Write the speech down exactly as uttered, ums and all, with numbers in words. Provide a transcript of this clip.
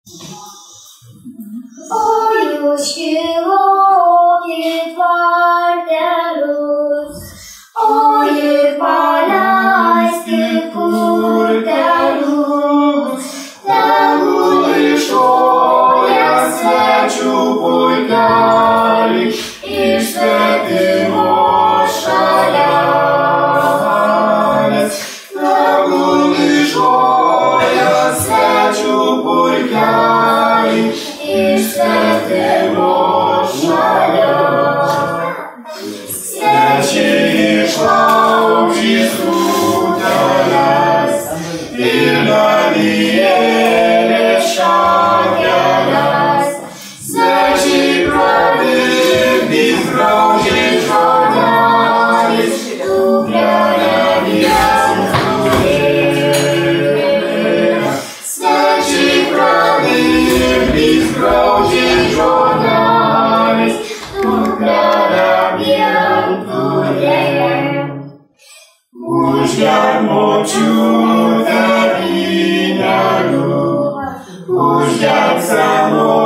Oj, uśpiewokie twarde luz, oj, palańskie kurde luz, temu lisz oja sveču pojkali, i svetim ošaljanec, temu liš oja sveču pojkali, i svetim ošaljanec. Sveći išla izrudajas, ir na nije šaljajas, sveći pravedni zgrožen žodanis, tukljana vijantuje. Sveći pravedni zgrožen žodanis, tukljana vijantuje. Užjar moću da vinjaru, užjar samo